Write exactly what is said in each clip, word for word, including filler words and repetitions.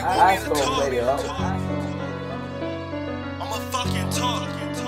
Casso radio. I'ma fucking talk.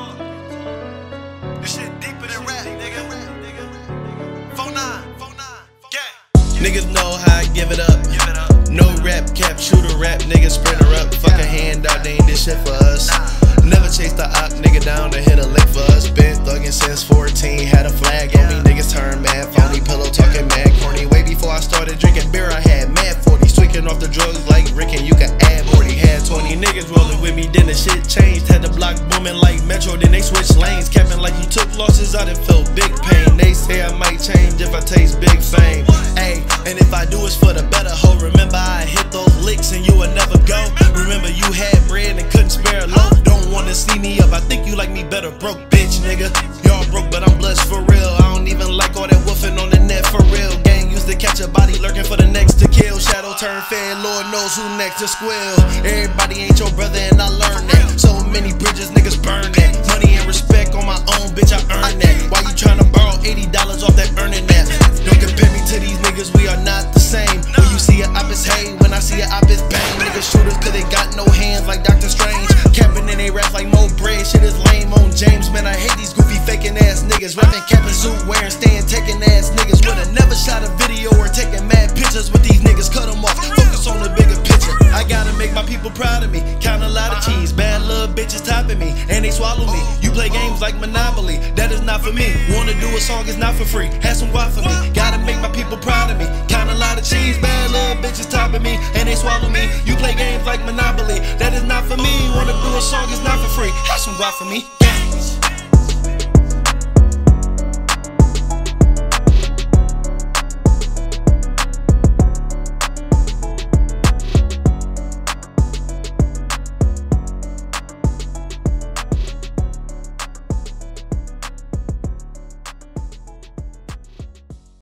This shit deeper than rap, nigga. four nine, four nine, gang. Niggas know how I give it up. No rap cap, shooter rap, nigga sprinter up. Fuck a hand out, they ain't this shit for us. Never chased the op nigga down to hit a lick for us. Been thuggin' since fourteen, had a flag on me. Niggas turn mad, phony pillow talking mad corny. Way before I started drinking beer, I had mad forties. Tweaking off the drugs like Rick and you can add forty. Had twenty niggas rolling with me, then the shit changed. Had the block booming like Metro, then they switched lanes. Capping like you took losses, I done felt big pain. They say I might change if I taste big fame. Ayy, and if I do it's for the better, ho. Remember I hit those licks and you would never go. Remember you had bread and couldn't spare a loaf. Don't wanna see me up, I think you like me better broke, bitch, nigga. Y'all broke, but I'm blessed for real. I don't even like all that woofing on the net for real. Gang used to catch a body lurking for the next to kill. Shadow turn fed, Lord knows who next to squill. Everybody ain't your brother and I learned that. So many bridges, niggas burn that. Money and respect on my own, bitch, I earn that. Why you tryna borrow eighty dollars off that earning that? Don't compare me to these niggas, we are not the same. When you see a op it's hay, when I see a op it's bang. Niggas shooters cause they got no hands like Doctor Strange. Capping in they rap like Mo Bread, shit is lame on James. Man, I hate these goofy faking ass niggas. Rapping cap and suit wearing, staying taking ass niggas. Would've never shot a video or taken mad pictures with these niggas, cut them off. Focus on the bigger picture. I gotta make my people proud of me. Count a lot of cheese, bad little bitches topping me, and they swallow me. You play games like Monopoly, that is not for me. Wanna do a song, it's not for free. Have some guap for me. Gotta make my people proud of me. Count a lot of cheese, bad little bitches topping me, and they swallow me. You play games like Monopoly, that is not for me. Wanna do a song, it's not for free. Have some guap for me.